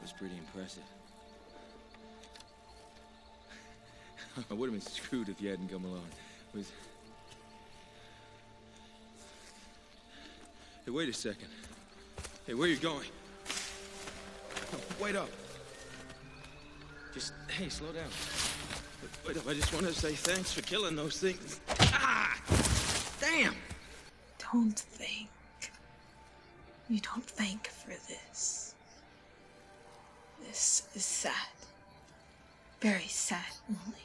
was pretty impressive. I would have been screwed if you hadn't come along. Hey, wait a second. Hey, where are you going? No, wait up. Hey, slow down. Wait up, I just want to say thanks for killing those things. Ah! Damn! Don't think. You don't thank for this. This is sad. Very sad, only.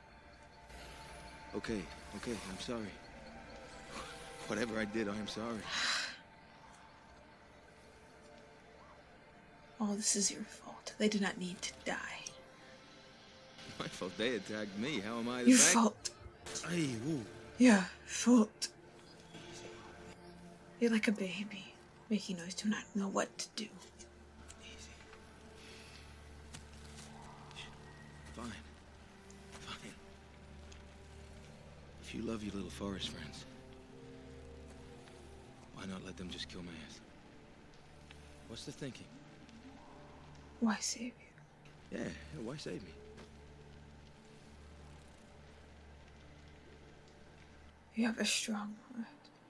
Okay, I'm sorry. Whatever I did, I am sorry. All this is your fault. They did not need to die. My fault. They attacked me. How am I the Your back? fault. Hey, woo. Your fault. You're like a baby, making noise, do not know what to do. Easy. Fine. Fine. If you love your little forest friends, why not let them just kill my ass? What's the thinking? Why save you? Yeah, why save me? You have a strong heart.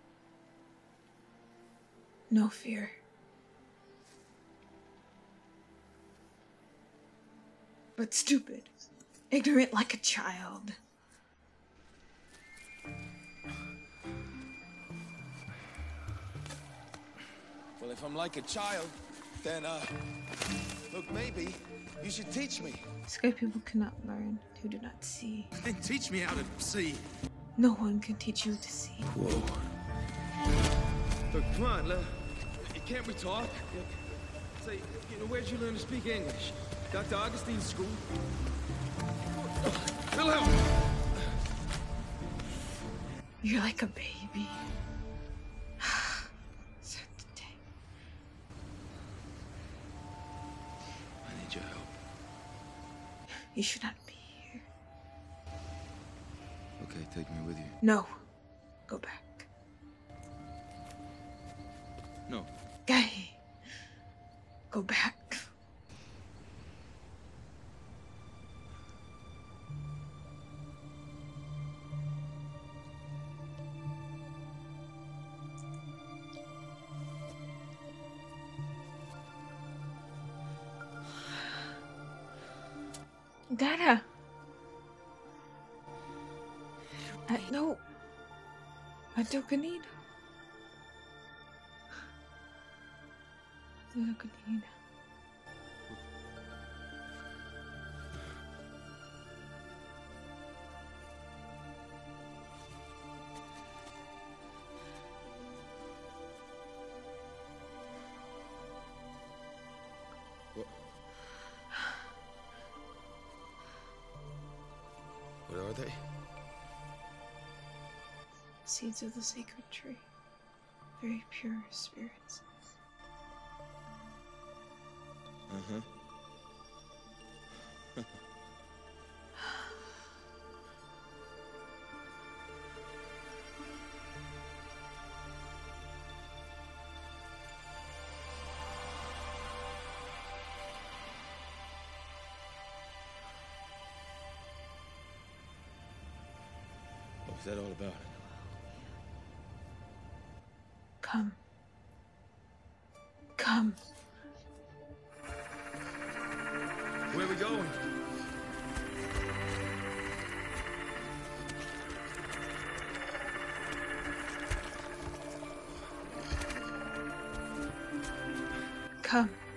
No fear. But stupid. Ignorant like a child. Well, if I'm like a child, then, look, maybe you should teach me. Sky people cannot learn who do not see. Then teach me how to see. No one can teach you to see. Whoa. Look, come on, can't we talk? Say, where'd you learn to speak English? Dr. Augustine's school? Wilhelm! You're like a baby. Start the day. I need your help. You should not be here. Okay, take me with you. No. Go back. No. Guy. Go back. Dada. No. Ato kanina. Ato kanina. What are they? Seeds of the sacred tree. Very pure spirits. Uh-huh. What's that all about? Come. Come. Where are we going? Come.